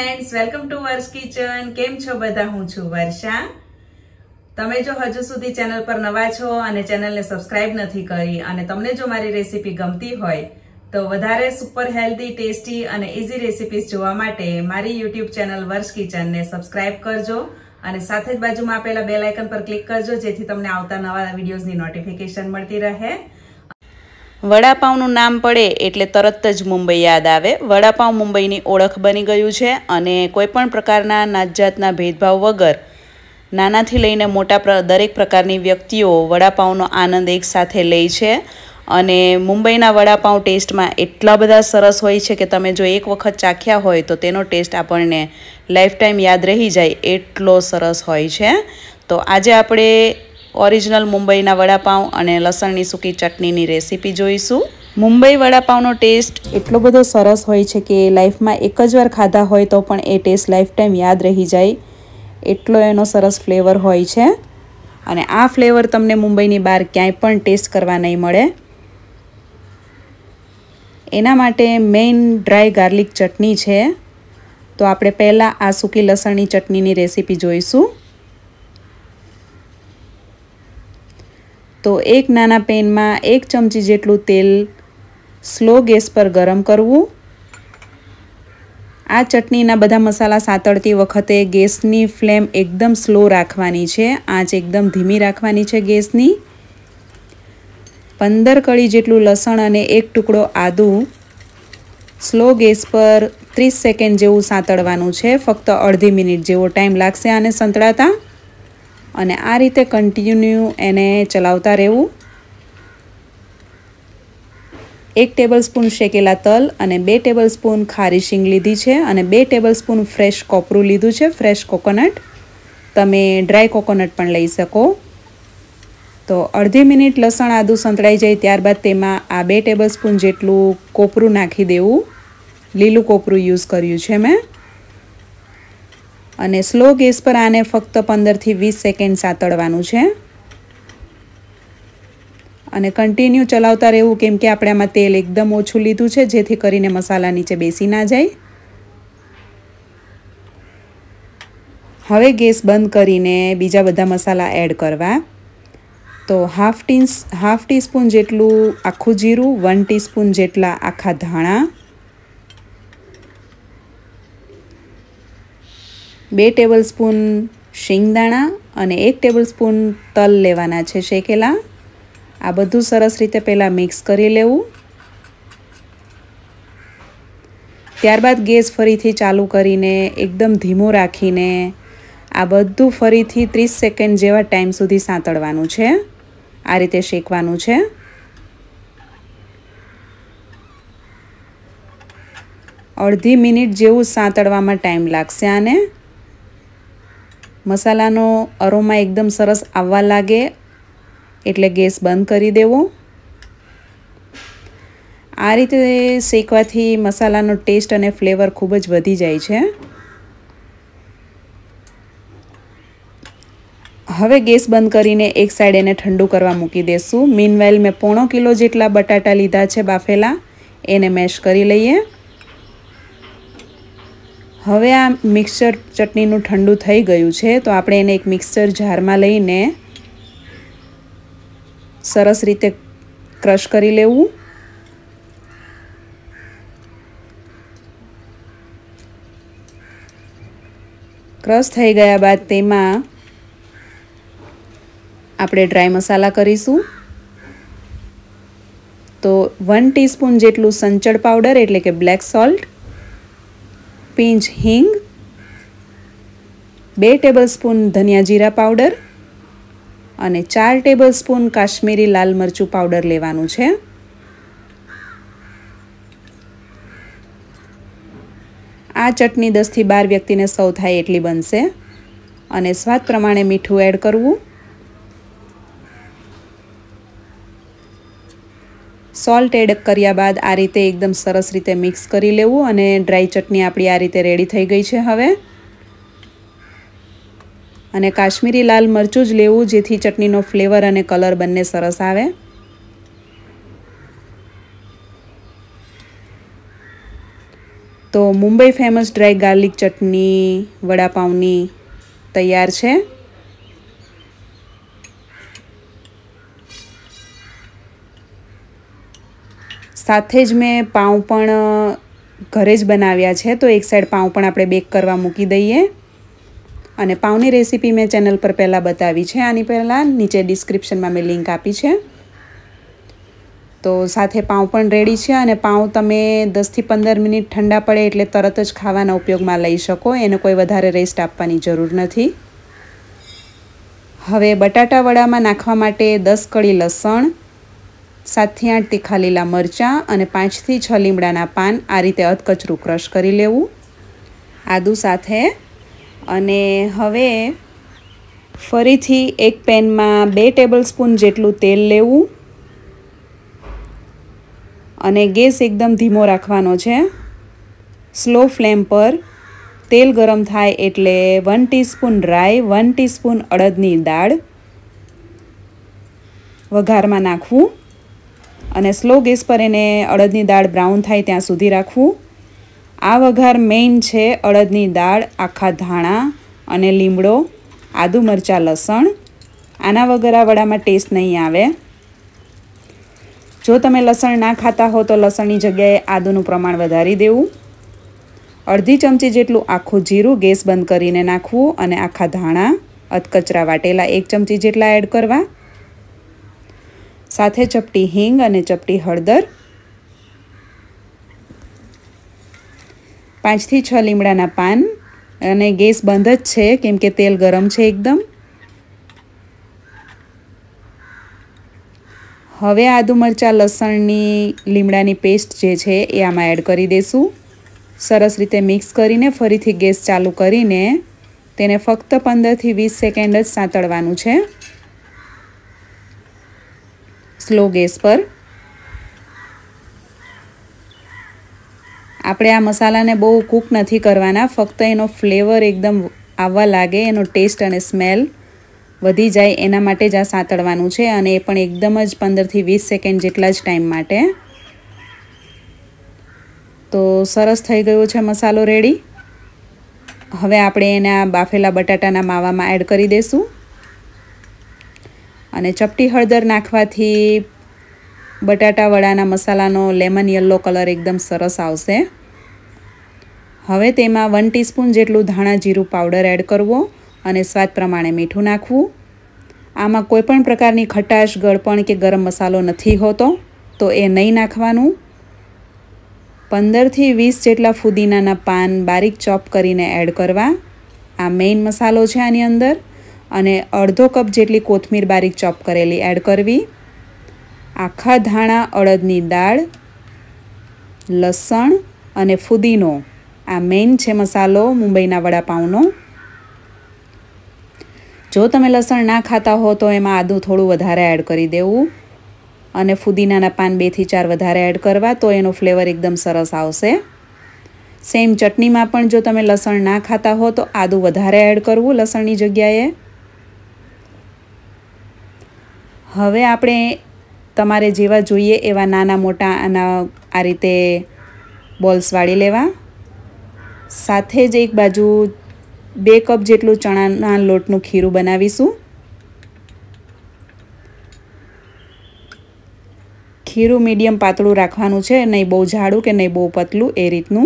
Friends welcome to Varsha kitchen. केम छो बधा? हूँ छू वर्षा। तमे जो हजू सुधी चैनल पर नवा छो अने चैनल ने सब्सक्राइब नहीं करी अने तमने जो मारी रेसिपी गमती होय तो वधारे सुपर हेल्दी टेस्टी अने इजी रेसिपीज जोवा माटे मारी यूट्यूब चैनल वर्षकिचन ने सब्सक्राइब करजो अने साथे ज बाजुमां आपेला बेल आइकन पर क्लिक करजो जेथी तमने आवता नवा विडियोजनी नोटिफिकेशन मळती रहे। वडापावનું નામ પડે એટલે તરત જ મુંબઈ યાદ આવે। વડાપાવ મુંબઈની ઓળખ બની ગયું છે અને કોઈપણ પ્રકારના નાતજાતના ભેદભાવ વગર નાનાથી લઈને મોટા દરેક પ્રકારની વ્યક્તિઓ વડાપાવનો આનંદ એકસાથે લે છે અને મુંબઈના વડાપાવ ટેસ્ટમાં એટલા બધા સરસ હોય છે કે તમે જો એક વખત ચાખ્યા હોય તો તેનો ટેસ્ટ આપણને લાઈફ ટાઈમ યાદ રહી જાય એટલો સરસ હોય છે। તો આજે આપણે ओरिजिनल मुंबईना वडापाव अने लसणनी सूकी चटनीनी रेसिपी जोईशुं। मुंबई वडापावनो टेस्ट एटलो बधो सरस होय छे के लाइफमां एक ज वार खाधा होय तो पण ए टेस्ट लाइफ टाइम याद रही जाय एटलो एनो सरस फ्लेवर होय छे अने आ फ्लेवर तमने मुंबईनी बार क्यांय पण टेस्ट करवा नहीं मळे। एना माटे मेन ड्राय गार्लिक चटनी छे तो आपणे पहेला आ सूकी लसणनी चटनीनी रेसिपी जोईशुं। तो एक नाना पेन में 1 चमची जेटलू तेल स्लो गैस पर गरम करवू। आ चटनीना बधा मसाला सातळती वखते गैसनी फ्लेम एकदम स्लो राखवानी छे, आँच एकदम धीमी राखवानी छे गैसनी। 15 कड़ी जेटलू लसण अने 1 टुकड़ो आदू स्लो गैस पर 30 सेकंड जेवू सातळवानुं छे। फक्त अर्धी मिनिट जेवो टाइम लागशे आने संतळाता અને આ રીતે કન્ટિન્યુ એને ચલાવતા રહેવું। 1 ટેબલસ્પૂન શેકેલા તલ અને 2 ટેબલસ્પૂન ખારી શીંગ લીધી છે અને 2 ટેબલસ્પૂન ફ્રેશ કોપરું લીધું છે, ફ્રેશ કોકોનટ। તમે ડ્રાય કોકોનટ પણ લઈ શકો। તો અડધી મિનિટ લસણ આદુ સંતળાઈ જાય ત્યારબાદ તેમાં આ 2 ટેબલસ્પૂન જેટલું કોપરું નાખી દેવું। લીલું કોપરું યુઝ કર્યું છે મેં અને સ્લો ગેસ પર આને ફક્ત 15 થી 20 સેકન્ડ સાતળવાનું છે અને કન્ટિન્યુ ચલાવતા રહેવું કેમ કે આપણે આમાં તેલ એકદમ ઓછું લીધું છે જેથી કરીને મસાલા નીચે બેસી ના જાય। હવે ગેસ બંધ કરીને બીજા બધા મસાલા એડ કરવા। તો હાફ ટીસ્પૂન જેટલું આખું જીરું, 1 ટીસ્પૂન જેટલા આખા ધાણા, 2 ટેબલસ્પૂન શીંગદાણા અને 1 ટેબલસ્પૂન તલ લેવાના છે શેકેલા। આ બધું સરસ રીતે પહેલાં મિક્સ કરી લેવું। ત્યારબાદ ગેસ ફરીથી ચાલુ કરીને એકદમ ધીમો રાખીને આ બધું ફરીથી 30 સેકન્ડ જેવા ટાઈમ સુધી સાંતળવાનું છે। આ રીતે શેકવાનું છે। અડધી મિનિટ જેવું સાંતળવામાં ટાઈમ લાગશે આને। મસાલાનો અરોમા એકદમ સરસ આવવા લાગે એટલે ગેસ બંધ કરી દેવો। આ રીતે શેકવાથી મસાલાનો ટેસ્ટ અને ફ્લેવર ખૂબ જ વધી જાય છે। હવે ગેસ બંધ કરીને એક સાઈડ એને ઠંડુ કરવા મૂકી દેશું। મીનવાઇલ મેં 1/2 કિલો જેટલા બટાટા લીધા છે બાફેલા, એને મેશ કરી લઈએ। હવે આ મિક્સચર ચટણીનું ઠંડુ થઈ ગયું છે તો આપણે એને એક મિક્સચર જારમાં લઈને સરસ રીતે ક્રશ કરી લેવું। ક્રશ થઈ ગયા બાદ તેમાં આપણે ડ્રાય મસાલા કરીશું। તો 1 ટીસ્પૂન જેટલું સંચળ પાવડર એટલે કે બ્લેક સોલ્ટ, पिंच हींग, 2 टेबलस्पून धनिया जीरा पाउडर અને 4 टेबलस्पून काश्मीरी लाल मरचू पाउडर लेवानुं छे। आ चटनी 10 થી 12 व्यक्तिने सर्व थाय एटली बनशे અને स्वाद प्रमाणे मीठું एड करवुं। सॉल्ट एड कर्या बाद आ रीते एकदम सरस रीते मिक्स करी लेवुं અને ડ્રાય ચટણી આપણી આ રીતે રેડી થઈ ગઈ છે। હવે અને કાશ્મીરી લાલ મરચું જ લેવું જેથી ચટણીનો ફ્લેવર અને કલર બંને સરસ આવે। તો મુંબઈ ફેમસ ડ્રાય ગાર્લિક ચટણી વડાપાવની તૈયાર છે। સાથે જ મેં પાઉં પણ ઘરે જ બનાવ્યા છે, તો એક સાઈડ પાઉં પણ આપણે બેક કરવા મૂકી દઈએ। અને પાઉંની રેસીપી મેં ચેનલ પર પહેલાં બતાવી છે, આની પહેલાં નીચે ડિસ્ક્રિપ્શનમાં મેં લિંક આપી છે। તો સાથે પાઉં પણ રેડી છે અને પાઉં તમે 10થી 15 મિનિટ ઠંડા પડે એટલે તરત જ ખાવાના ઉપયોગમાં લઈ શકો, એને કોઈ વધારે રેસ્ટ આપવાની જરૂર નથી। હવે બટાટા વડામાં નાખવા માટે 10 કળી લસણ, 7 થી 8 તીખા લીલા મરચાં અને 5 થી 6 લીમડાના પાન આ રીતે અધકચરું ક્રશ કરી લેવું આદુ સાથે। અને હવે ફરીથી એક પેનમાં 2 ટેબલસ્પૂન જેટલું તેલ લેવું અને ગેસ એકદમ ધીમો રાખવાનો છે। સ્લો ફ્લેમ પર તેલ ગરમ થાય એટલે 1 ટીસ્પૂન રાઈ, 1 ટીસ્પૂન અડદની દાળ વઘારમાં નાખવું અને સ્લો ગેસ પર એને અડદની દાળ બ્રાઉન થાય ત્યાં સુધી રાખવું। આ વઘાર મેઇન છે અડદની દાળ, આખા ધાણા અને લીમડો, આદુ મરચાં લસણ। આના વગર આ વડામાં ટેસ્ટ નહીં આવે। જો તમે લસણ ના ખાતા હો તો લસણની જગ્યાએ આદુનું પ્રમાણ વધારી દેવું। અડધી ચમચી જેટલું આખું જીરું ગેસ બંધ કરીને નાખવું અને આખા ધાણા અધકચરા વાટેલા 1 ચમચી જેટલા એડ કરવા। સાથે ચપટી હિંગ અને ચપટી હળદર, 5 થી 6 લીમડાના પાન અને ગેસ બંધ જ છે કેમ કે તેલ ગરમ છે એકદમ। હવે આદુ મરચાં લસણની લીમડાની પેસ્ટ જે છે એ આમાં એડ કરી દઈશું। સરસ રીતે મિક્સ કરીને ફરીથી ગેસ ચાલુ કરીને તેને ફક્ત 15 થી 20 સેકન્ડ જ સાંતળવાનું છે સ્લો ગેસ પર। આપણે આ મસાલાને બહુ કૂક નથી કરવાના, ફક્ત એનો ફ્લેવર એકદમ આવવા લાગે, એનો ટેસ્ટ અને સ્મેલ વધી જાય એના માટે જ આ સાંતળવાનું છે અને એ પણ એકદમ જ 15 થી 20 સેકન્ડ જેટલા જ ટાઈમ માટે। તો સરસ થઈ ગયો છે મસાલો રેડી। હવે આપણે એના બાફેલા બટાટાના માવામાં એડ કરી દઈશું અને ચપટી હળદર નાખવાથી બટાટા વડાના મસાલાનો લેમન યલો કલર એકદમ સરસ આવશે। હવે તેમાં 1 ટીસ્પૂન જેટલું ધાણા જીરું પાવડર એડ કરવો અને સ્વાદ પ્રમાણે મીઠું નાખવું। આમાં કોઈ પણ પ્રકારની ખટાશ, ગળપણ કે ગરમ મસાલો નથી હોતો, તો એ નહીં નાખવાનું। 15 થી 20 જેટલા ફુદીનાના પાન બારીક ચોપ કરીને એડ કરવા। આ મેઇન મસાલો છે આની અંદર। અને અડધો કપ જેટલી કોથમીર બારીક ચોપ કરેલી એડ કરવી। આખા ધાણા, અડદની દાળ, લસણ અને ફુદીનો આ મેઇન છે મસાલો મુંબઈના વડાપાઉંનો। જો તમે લસણ ના ખાતા હો તો એમાં આદું થોડું વધારે એડ કરી દેવું અને ફુદીનાના પાન 2 થી 4 વધારે એડ કરવા, તો એનો ફ્લેવર એકદમ સરસ આવશે। સેમ ચટણીમાં પણ જો તમે લસણ ના ખાતા હો તો આદું વધારે એડ કરવું લસણની જગ્યાએ। હવે આપણે તમારે જેવા જોઈએ એવા નાના મોટા આના આ રીતે બોલ્સ વાળી લેવા। સાથે જ એક બાજુ 2 કપ જેટલું ચણાના લોટનું ખીરું બનાવીશું। ખીરું મીડિયમ પાતળું રાખવાનું છે, નહીં બહુ જાડું કે નહીં બહુ પતલું, એ રીતનું।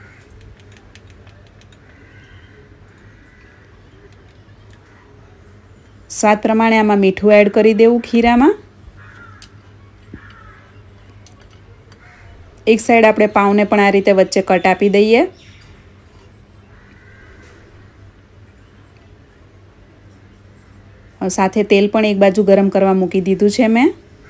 સ્વાદ પ્રમાણે આમાં મીઠું એડ કરી દેવું ખીરામાં। એક સાઈડ આપણે પાઉંને પણ આ રીતે વચ્ચે કટ આપી દઈએ। સાથે તેલ પણ એક બાજુ ગરમ કરવા મૂકી દીધું છે મેં।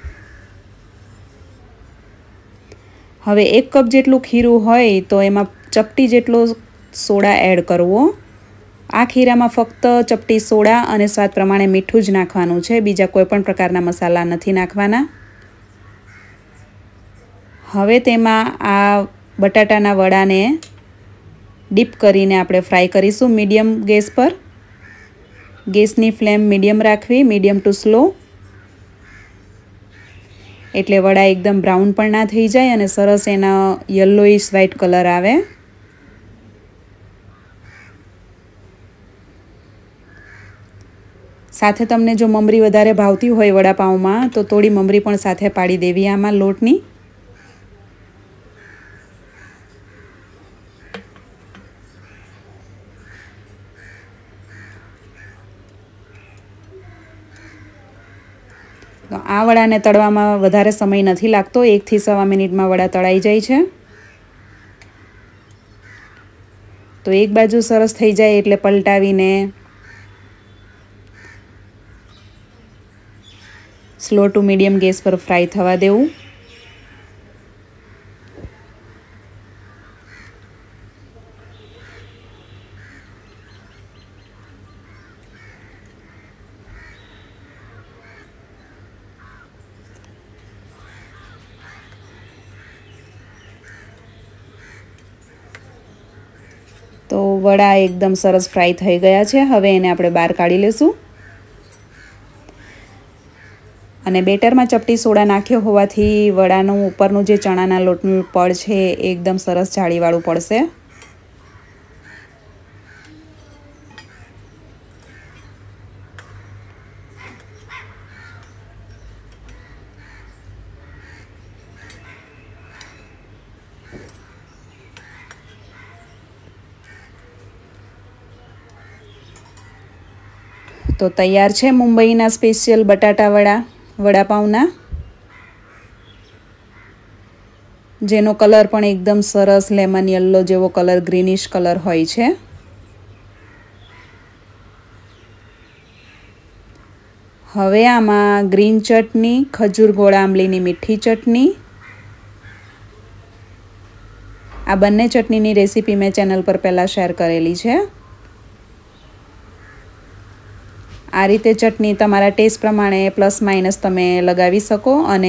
હવે 1 કપ જેટલું ખીરું હોય તો એમાં ચપટી જેટલો સોડા એડ કરવો। આ ખીરામાં ફક્ત ચપટી સોડા અને સ્વાદ પ્રમાણે મીઠું જ નાખવાનું છે, બીજા કોઈ પણ પ્રકારના મસાલા નથી નાખવાના। હવે તેમાં આ બટાટાના વડાને ડીપ કરીને આપણે ફ્રાય કરીશું મીડિયમ ગેસ પર। ગેસની ફ્લેમ મીડિયમ રાખવી, મીડિયમ ટુ સ્લો, એટલે વડા એકદમ બ્રાઉન પણ ના થઈ જાય અને સરસ એના યલોઈશ વ્હાઈટ કલર આવે। સાથે તમને જો મમરી વધારે ભાવતી હોય વડાપાઉંમાં તો થોડી મમરી પણ સાથે પાડી દેવી આમાં લોટની. તો આ વડાને તળવામાં વધારે સમય નથી લાગતો, 1 થી 1.25 મિનિટમાં વડા તળાઈ જાય છે. તો એક બાજુ સરસ થઈ જાય એટલે પલટાવીને સ્લો ટુ મીડિયમ ગેસ પર ફ્રાય થવા દેવું. તો વડા એકદમ સરસ ફ્રાય થઈ ગયા છે. હવે એને આપણે બહાર કાઢી લેશું. અને બેટરમાં ચપટી સોડા નાખ્યો હોવાથી વડાનું ઉપરનું જે ચણાના લોટનું પડ છે એ એકદમ સરસ જાળીવાળું પડશે. તો તૈયાર છે મુંબઈના સ્પેશિયલ બટાટા વડા વડાપાઉંના, જેનો કલર પણ એકદમ સરસ લેમન યલો જેવો કલર, ગ્રીનિશ કલર હોય છે. હવે આમાં ગ્રીન ચટણી, ખજૂર ગોળ આંબલીની મીઠી ચટણી, આ બંને ચટણીની રેસીપી મેં ચેનલ પર પહેલાં શેર કરેલી છે. આ રીતે ચટણી તમારા ટેસ્ટ પ્રમાણે પ્લસ માઇનસ તમે લગાવી શકો. અને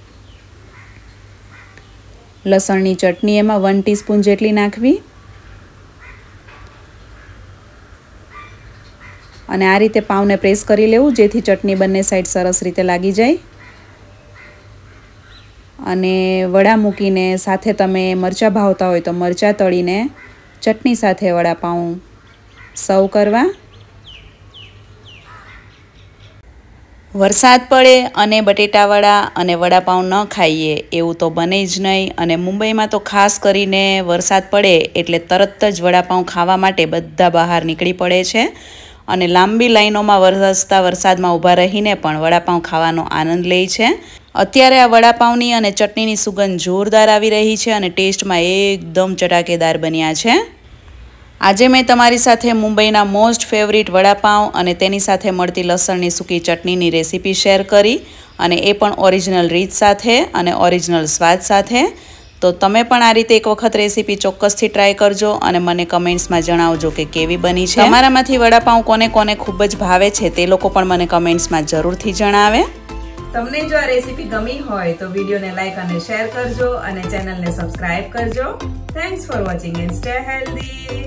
લસણની ચટણી એમાં 1 ટીસ્પૂન જેટલી નાખવી. અને આ રીતે પાવને પ્રેસ કરી લેવું જેથી ચટણી બંને સાઈડ સરસ રીતે લાગી જાય. અને વડા મૂકીને સાથે તમે મરચાં ભાવતા હોય તો મરચાં તળીને ચટણી સાથે વડાપાઉં સર્વ કરવા. વરસાદ પડે અને બટેટાવડા અને વડાપાઉં ન ખાઈએ એવું તો બને જ નહીં. અને મુંબઈમાં તો ખાસ કરીને વરસાદ પડે એટલે તરત જ વડાપાઉં ખાવા માટે બધા બહાર નીકળી પડે છે. અને લાંબી લાઈનોમાં વરસતા વરસાદમાં ઊભા રહીને પણ વડાપાઉં ખાવાનો આનંદ લે છે. અત્યારે આ વડાપાઉંની અને ચટણીની સુગંધ જોરદાર આવી રહી છે અને ટેસ્ટમાં એકદમ ચટાકેદાર બન્યા છે. આજે મેં તમારી સાથે મુંબઈના મોસ્ટ ફેવરિટ વડાપાઉં અને તેની સાથે મળતી લસણની સૂકી ચટણીની રેસીપી શેર કરી, અને એ પણ ઓરિજિનલ રીત સાથે અને ઓરિજિનલ સ્વાદ સાથે. તો તમે પણ આ રીતે એક વખત રેસીપી ચોક્કસથી ટ્રાય કરજો અને મને કમેન્ટ્સમાં જણાવજો કે કેવી બની છે. તમારામાંથી વડાપાઉં કોને કોને ખૂબ જ ભાવે છે તે લોકો પણ મને કમેન્ટ્સમાં જરૂરથી જણાવે. તમને જો આ રેસીપી ગમી હોય તો વિડીયોને લાઈક અને શેર કરજો અને ચેનલને સબસ્ક્રાઇબ કરજો. Thanks for watching and stay healthy.